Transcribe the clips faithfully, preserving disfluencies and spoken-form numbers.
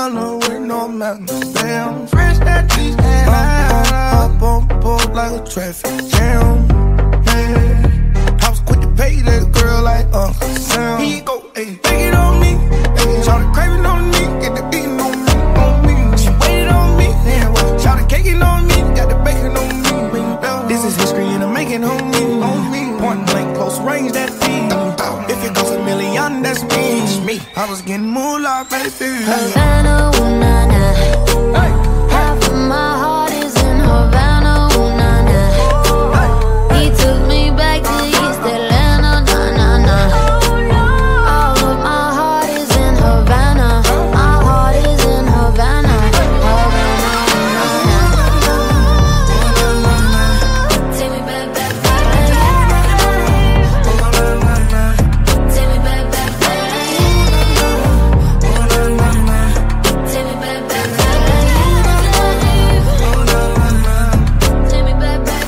Havana with no mountains. Damn, fresh that cheese and up, up on board like a traffic jam. Man, I was quick to pay that girl like Uncle Sam. He go, ayy, take it on me. Ayy, shout the craving on me, get the beating on me, on me. She waited on me, damn, well, shout the caking on me, got the bacon on me. This is history and I'm making on me, on me. Point blank, close range, that thing. If it goes a million, that's me. me. I was getting moolah, baby. Havana, ooh, nah, nah. Hey. Half of my heart is in Havana, ooh, nah, nah. Hey. He took me back to East Atlanta, nah, nah, nah. All of my heart is in Havana. My heart is in Havana. Havana, ooh, nah, nah. Take me back, back, back. Take me back, back, back. Take me back, back, back. Take me back, back,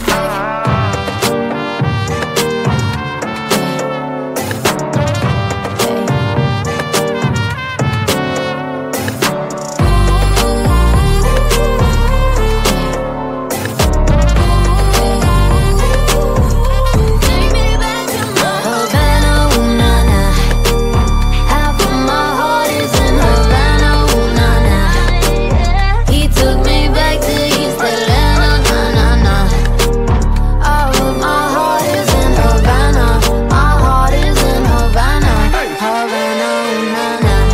Havana, ooh, nah, nah. Half of my heart is in Havana, ooh, nah, nah. He took me back to East Atlanta, nah, nah, nah. All of my heart is in Havana. My heart is in Havana. Havana, ooh, nah, nah.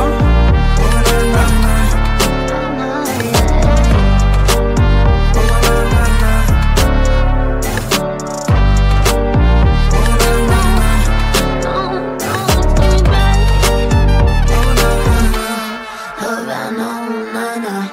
Havana, ooh, nah, nah.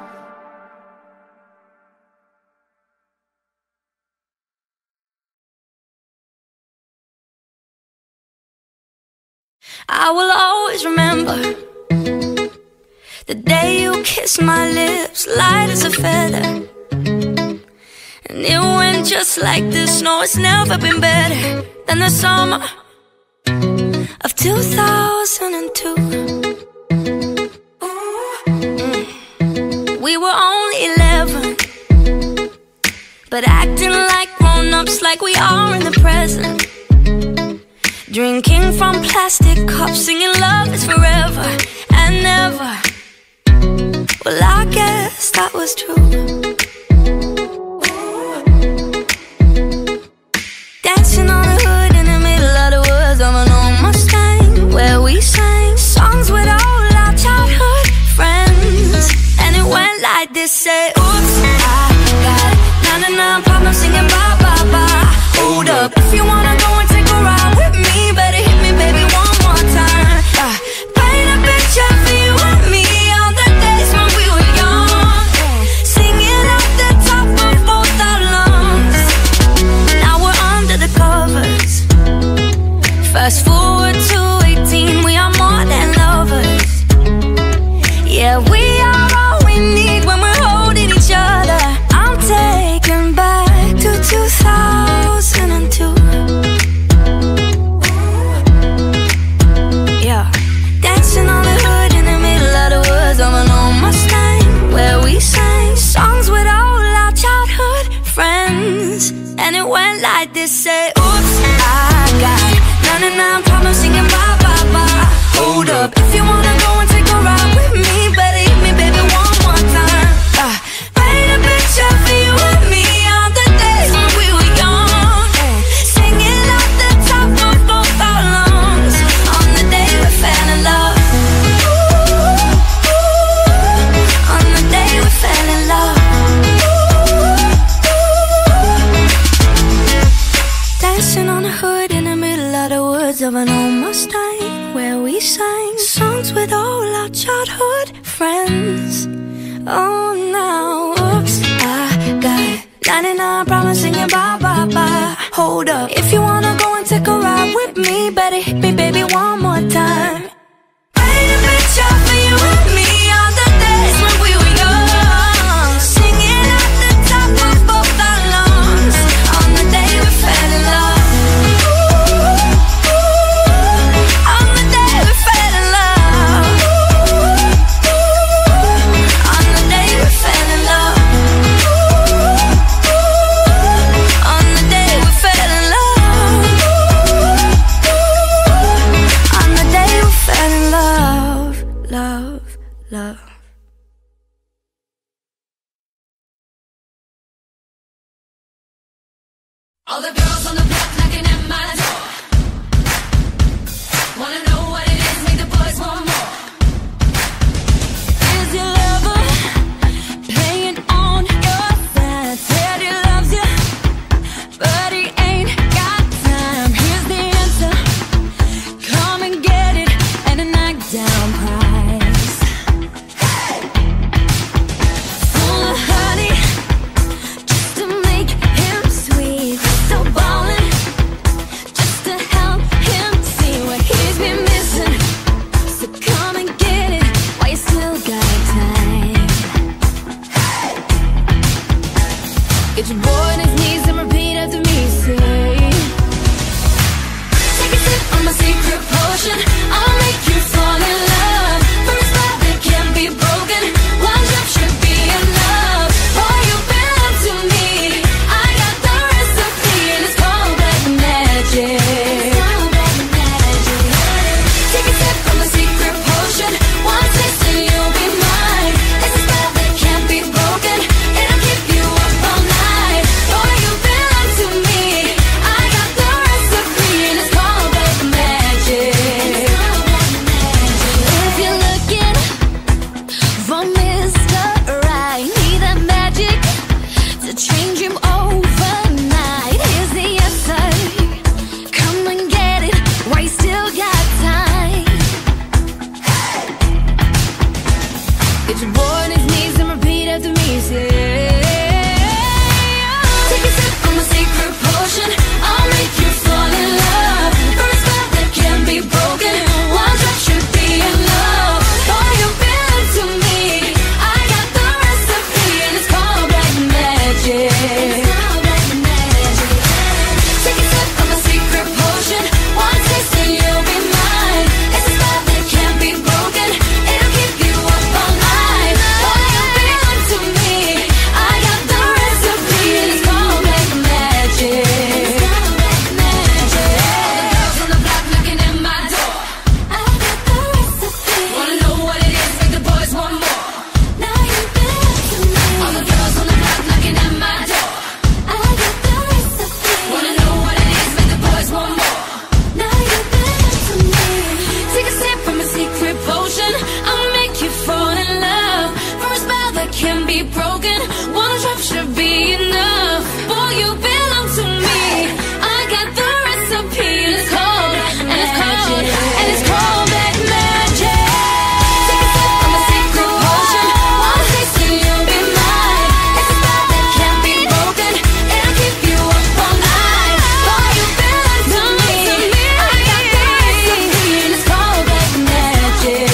I will always remember the day you kissed my lips, light as a feather. And it went just like this. No, it's never been better than the summer of two thousand two. Mm. We were only eleven, but acting like grown-ups, like we are in the present. Drinking from plastic cups, singing love is forever and never. Well, I guess that was true. Dancing on the hood in the middle of the woods of an old Mustang, where we sang songs with all our childhood friends. And it went like this, say, oops, I got ninety-nine problems singing bye, bye, bye. Hold up, if you wanna go and take a ride with me, better hit me, baby, one more time. uh, Paint a picture for you and me on the days when we were young, singing at the top of both our lungs. Now we're under the covers. Fast forward to eighteen, we are more than lovers. Yeah, we are all we need when we're holding each other. I'm taken back to two thousand two. Yeah, dancing on the hood in the middle of the woods of an old Mustang, where we sang songs with all our childhood friends. And it went like this, say, oops, I got ninety-nine problems singing bye, bye, bye. Hold up, if you wanna go and take a ride with me, better hit me, baby, one more time. uh, Paint a picture for you and me on the days when we were young, singing at the top of both our lungs on the day we fell in love. On the day we fell in love. Dancing on the hood in the middle of the woods of an old Mustang, where we sang songs with all our childhood friends. Oh, now, oops, I got ninety-nine problems singing bye, bye, bye. Hold up, if you wanna go and take a ride with me, better hit me, baby, one more time. Paint a picture for you and me on the days when we were young, singing at the top of both our lungs on the day we fell in love. On the day we fell in love. All the girls on the block knocking at my door. Wanna know what it is, make the boys want more. Is your lover playing on your side? Said he loves you, but he ain't got time. Here's the answer, come and get it, and a knockdown prize. Full of honey, just to make him sweet. So ballin', just to help him see what he's been missing. So come and get it while you still got time. Get your boy on his knees and repeat after me, say. Take a sip from my secret potion, I'll make you fall in love. For a spell that can't be broken, one drop should be enough. Boy, you've been up to me, I got the recipe, and it's called black magic. Take a sip from my secret potion, one taste and you'll be mine. It's a spell that can't be broken, it'll keep you up all night. Boy, you've been up to me, I got the recipe, and it's called black magic. If you're looking for Mister Right, need that magic to change him overnight. Here's the answer, come and get it while you still got time. Get your boy on his knees and repeat after me, say. Take a sip from my secret potion, I'll make you fall in love. For a spell that can't be broken, one drop should be enough. Boy, you've been up to me, I got the recipe, and it's called black magic. Take a sip from my secret potion, one taste and you'll be mine. It's a spell that can't be broken, it'll keep you up all night. Boy, you've been up to me, I got the recipe, and it's called black magic. All the girls on the block knocking at my door. I got the recipe. Wanna know what it is, make the boys want more. Now you've been up to me. All the girls on the block knocking at my door. I got the recipe. Wanna know what it is, make the boys want more. Now you've been up to me. Take a sip from a secret potion, I'll make you fall in love. For a spell that can be broken, one drop should be enough. Boy, you've been up to me, I got the recipe, and it's called, and it's called, and it's called black magic. Take a sip from a secret potion, one taste and you'll be mine. It's a spell that can't be broken, it'll keep you up all night. Boy, you've been up to me, I got the recipe, and it's called black magic.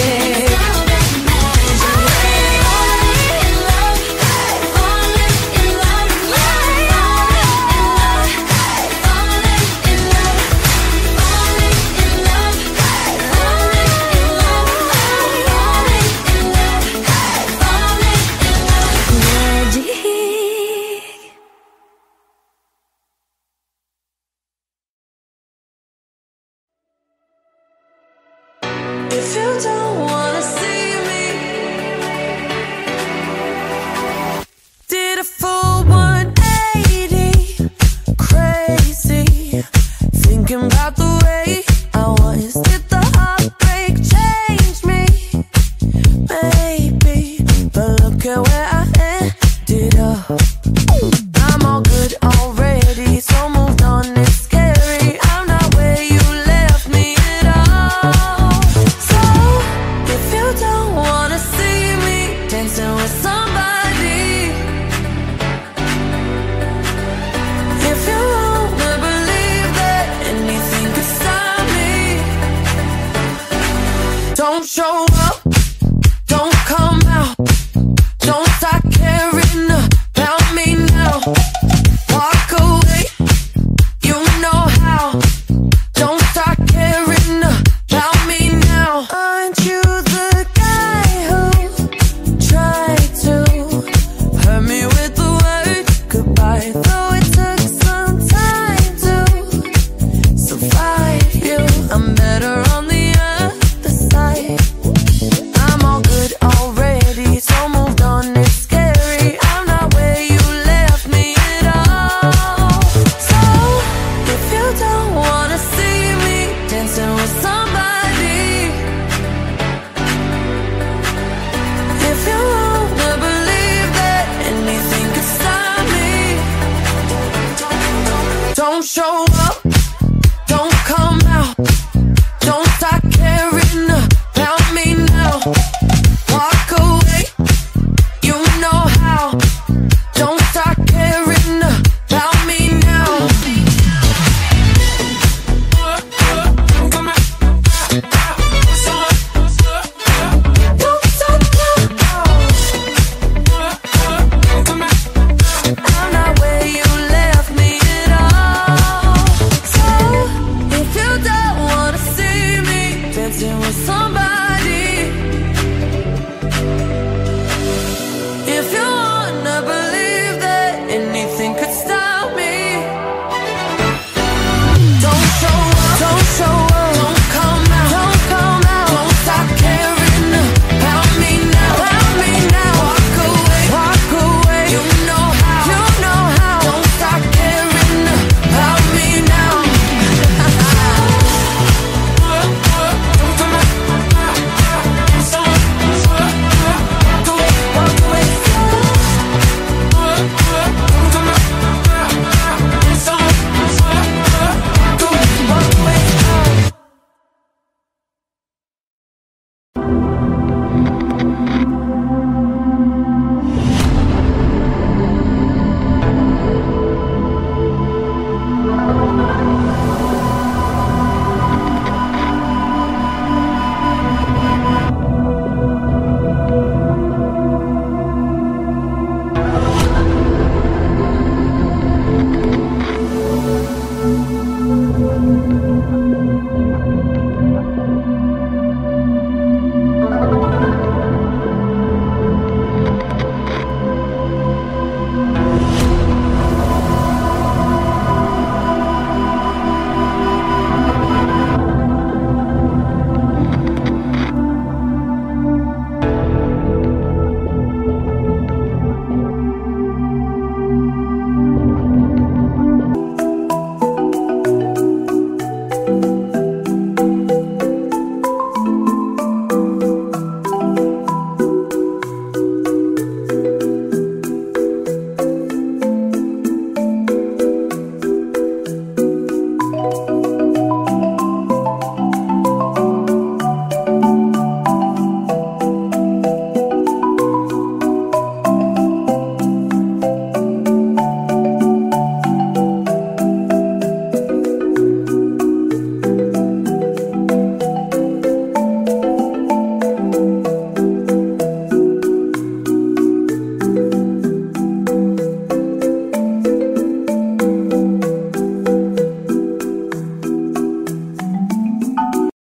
If you don't wanna see me, did a full one eighty, crazy, thinking about the way I was. Did the heartbreak change me? Maybe, but look at where I ended up. I'm all good already, so moved on, it's scary. I'm not where you left me at all. So, if you don't wanna see me dancing with some